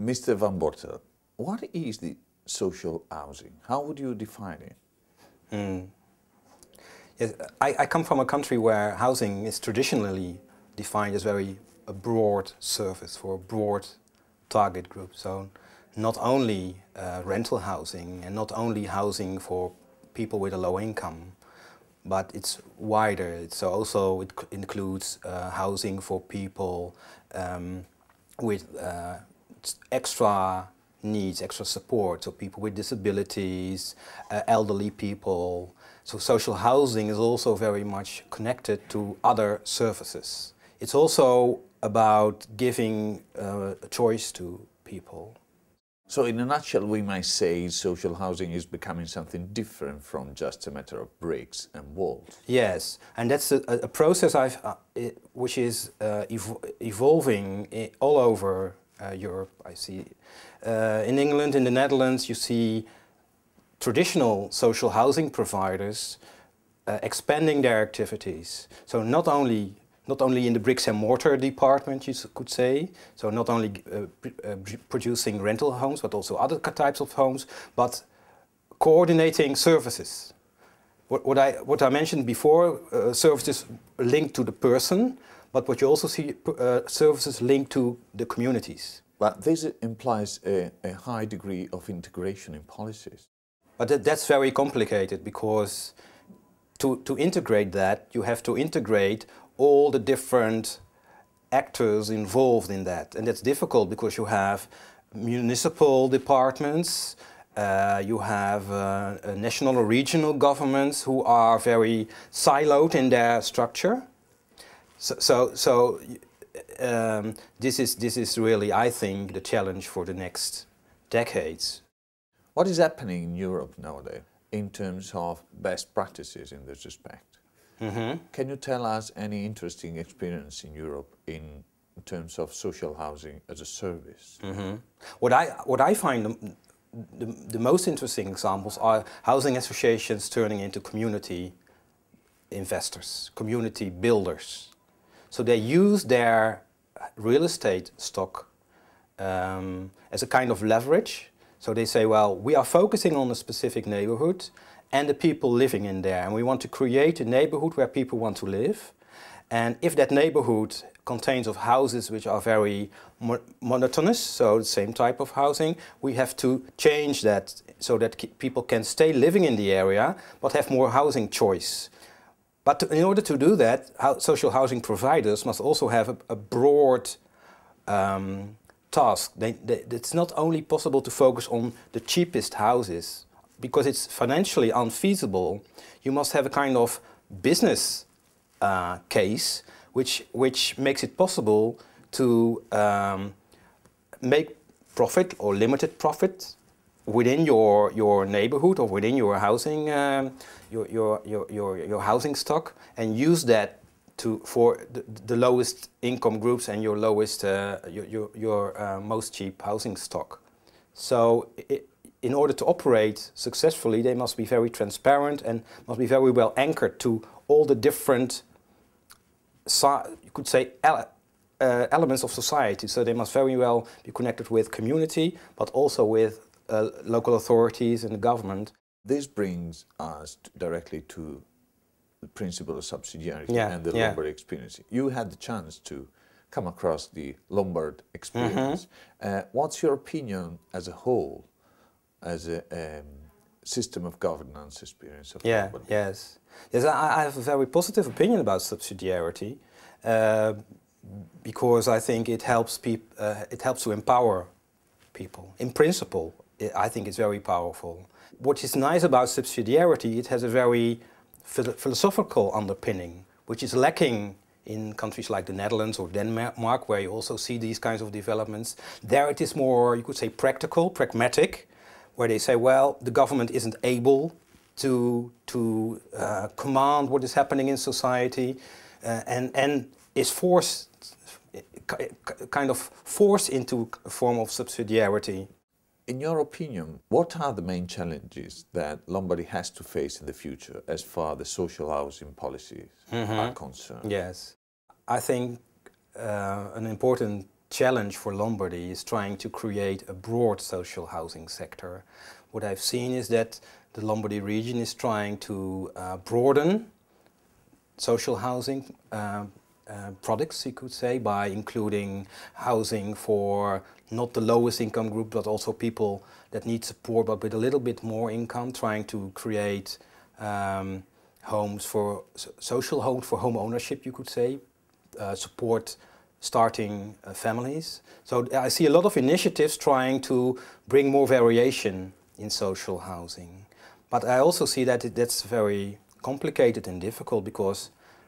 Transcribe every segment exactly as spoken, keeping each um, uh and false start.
Mister Van Bortel, what is the social housing? How would you define it? Mm. Yes, I, I come from a country where housing is traditionally defined as very a broad service for a broad target group. So not only uh, rental housing and not only housing for people with a low income, but it's wider. So also it includes uh, housing for people um, with uh, extra needs, extra support, so people with disabilities, uh, elderly people. So social housing is also very much connected to other services. It's also about giving uh, a choice to people. So in a nutshell, we might say social housing is becoming something different from just a matter of bricks and walls. Yes, and that's a, a process I've, uh, it, which is uh, ev evolving I all over uh, Europe, I see. Uh, in England, in the Netherlands, you see traditional social housing providers uh, expanding their activities. So not only not only in the bricks and mortar department, you could say, so not only uh, pr uh, producing rental homes, but also other types of homes, but coordinating services. What, what, I, what I mentioned before, uh, services linked to the person, but what you also see, uh, services linked to the communities. But this implies a, a high degree of integration in policies. But that, that's very complicated, because to, to integrate that, you have to integrate all the different actors involved in that. And that's difficult because you have municipal departments, uh, you have uh, national or regional governments who are very siloed in their structure. So, so, so um, this is, this is really, I think, the challenge for the next decades. What is happening in Europe nowadays in terms of best practices in this respect? Mm-hmm. Can you tell us any interesting experience in Europe in terms of social housing as a service? Mm-hmm. What I what I find the, the, the most interesting examples are housing associations turning into community investors, community builders. So they use their real estate stock um, as a kind of leverage. So they say, well, we are focusing on a specific neighborhood and the people living in there, and we want to create a neighborhood where people want to live. And if that neighborhood contains of houses which are very mo monotonous, so the same type of housing, we have to change that so that people can stay living in the area but have more housing choice. But to, in order to do that, how, social housing providers must also have a, a broad um, task. They, they, it's not only possible to focus on the cheapest houses, because it's financially unfeasible. You must have a kind of business uh, case which, which makes it possible to um, make profit or limited profit within your, your neighborhood or within your housing, um, your, your, your, your, your housing stock, and use that to, for the, the lowest income groups and your lowest, uh, your, your, your uh, most cheap housing stock. So it, in order to operate successfully, they must be very transparent and must be very well anchored to all the different, you could say, ele uh, elements of society. So they must very well be connected with community, but also with uh, local authorities and the government. This brings us directly to the principle of subsidiarity yeah, and the yeah. Lombard experience. You had the chance to come across the Lombard experience. Mm-hmm. uh, what's your opinion as a whole, as a um, system of governance experience of yeah, Lombard? Yes, yes. I, I have a very positive opinion about subsidiarity uh, because I think it helps peop uh, it helps to empower people. In principle, it, I think it's very powerful. What is nice about subsidiarity, it has a very phil philosophical underpinning, which is lacking in countries like the Netherlands or Denmark, where you also see these kinds of developments. There it is more, you could say, practical, pragmatic, where they say, well, the government isn't able to, to uh, command what is happening in society uh, and, and is forced, kind of forced into a form of subsidiarity. In your opinion, what are the main challenges that Lombardy has to face in the future as far as the social housing policies mm-hmm. are concerned? Yes. I think uh, an important challenge for Lombardy is trying to create a broad social housing sector. What I've seen is that the Lombardy region is trying to uh, broaden social housing uh, uh, products, you could say, by including housing for not the lowest income group, but also people that need support but with a little bit more income, trying to create um, homes for social homes for home ownership, you could say, uh, support starting uh, families. So I see a lot of initiatives trying to bring more variation in social housing. But I also see that it, that's very complicated and difficult, because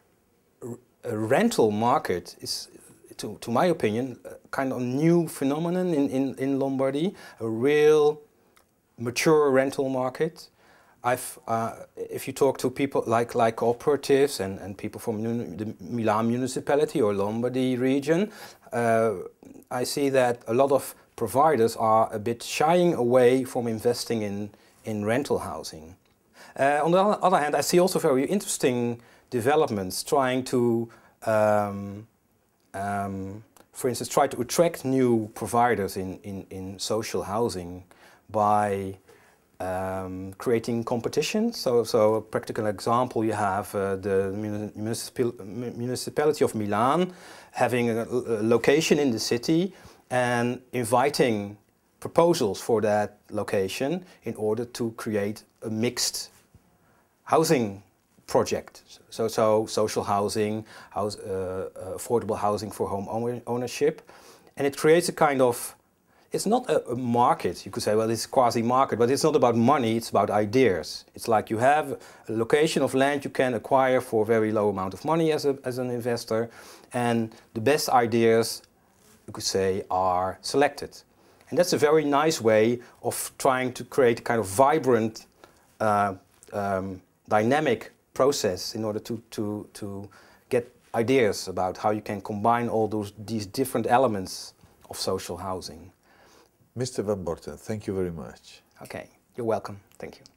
a rental market is, to, to my opinion, a kind of new phenomenon in, in, in Lombardy, a real mature rental market. I've, uh, if you talk to people like, like cooperatives and, and people from the Milan municipality or Lombardy region, uh, I see that a lot of providers are a bit shying away from investing in, in rental housing. Uh, on the other hand, I see also very interesting developments trying to, um, um, for instance, try to attract new providers in, in, in social housing by Um, creating competition. So, so a practical example, you have uh, the municipal, municipality of Milan having a, a location in the city and inviting proposals for that location in order to create a mixed housing project. So, so social housing, house, uh, affordable housing for home ownership, and it creates a kind of, it's not a, a market, you could say, well, it's quasi-market, but it's not about money, it's about ideas. It's like you have a location of land you can acquire for a very low amount of money as, a, as an investor, and the best ideas, you could say, are selected. And that's a very nice way of trying to create a kind of vibrant, uh, um, dynamic process in order to, to, to get ideas about how you can combine all those, these different elements of social housing. Mister Van Bortel, thank you very much. Okay, you're welcome. Thank you.